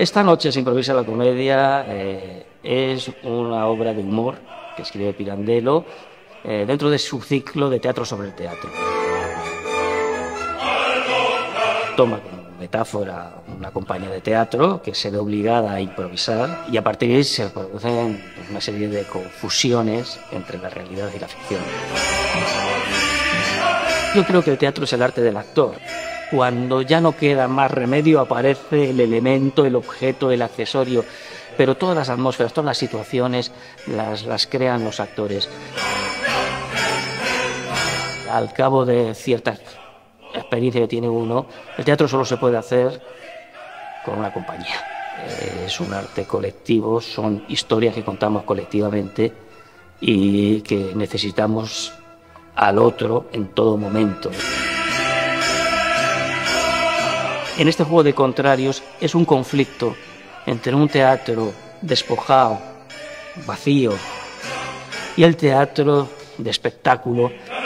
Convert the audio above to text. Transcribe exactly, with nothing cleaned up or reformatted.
Esta noche se improvisa la comedia, eh, es una obra de humor que escribe Pirandello eh, dentro de su ciclo de teatro sobre el teatro. Toma como metáfora una compañía de teatro que se ve obligada a improvisar y a partir de ahí se producen una serie de confusiones entre la realidad y la ficción. Yo creo que el teatro es el arte del actor. Cuando ya no queda más remedio aparece el elemento, el objeto, el accesorio, pero todas las atmósferas, todas las situaciones las, las crean los actores. Al cabo de cierta experiencia que tiene uno, el teatro solo se puede hacer con una compañía. Es un arte colectivo, son historias que contamos colectivamente y que necesitamos al otro en todo momento. En este juego de contrarios es un conflicto entre un teatro despojado, vacío, y el teatro de espectáculo